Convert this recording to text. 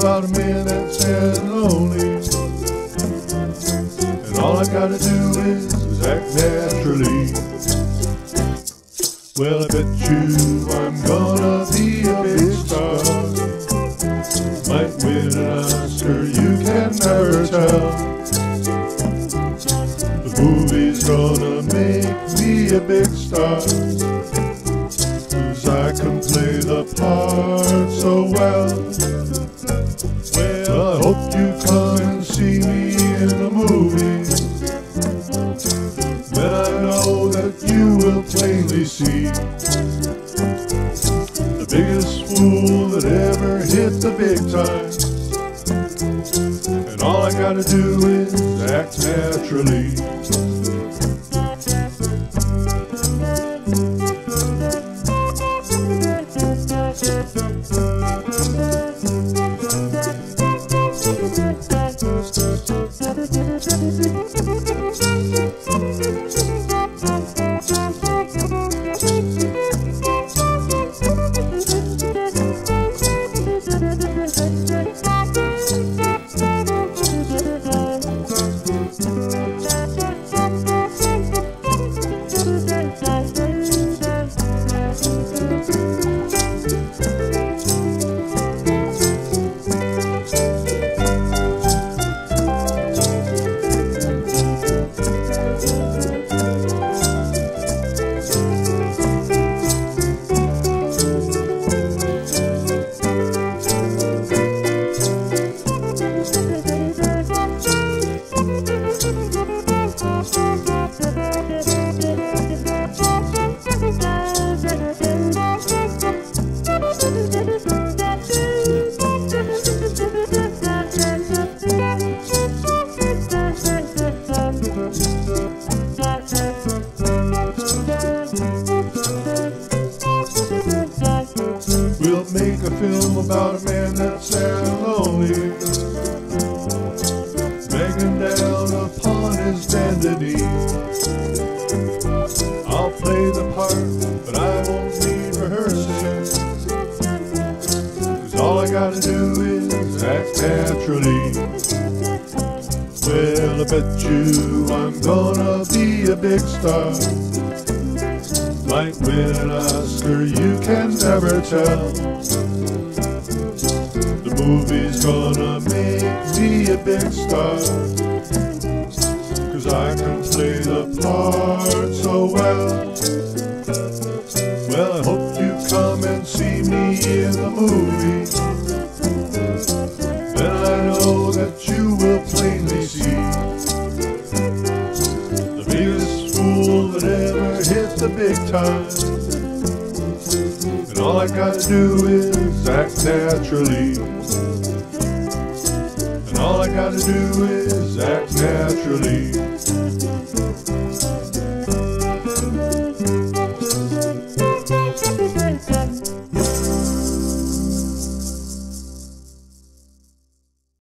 about a man that's sad and lonely, and all I gotta do is act naturally. Well, I bet you I'm gonna be a big star, might win an Oscar, you can never tell. The movie's gonna make me a big star, 'cause I can play the part so well. Well, I hope you come and see me in the movie, then I know that you will plainly see the biggest fool that ever hit the big time. And all I gotta do is act naturally. We'll make a film about a man that's sad and lonely, begging down upon his bended knee. I'll play the part, but I won't need rehearsing, 'cause all I gotta do is act naturally. Well, I bet you I'm gonna be a big star, might win an Oscar, you can never tell. The movie's gonna make me a big star, 'cause I can play the part so well. Well, I hope you come and see me in the movie, then I know that you will plainly see the biggest fool that ever hit the big time. And all I gotta do is act naturally. And all I gotta do is act naturally.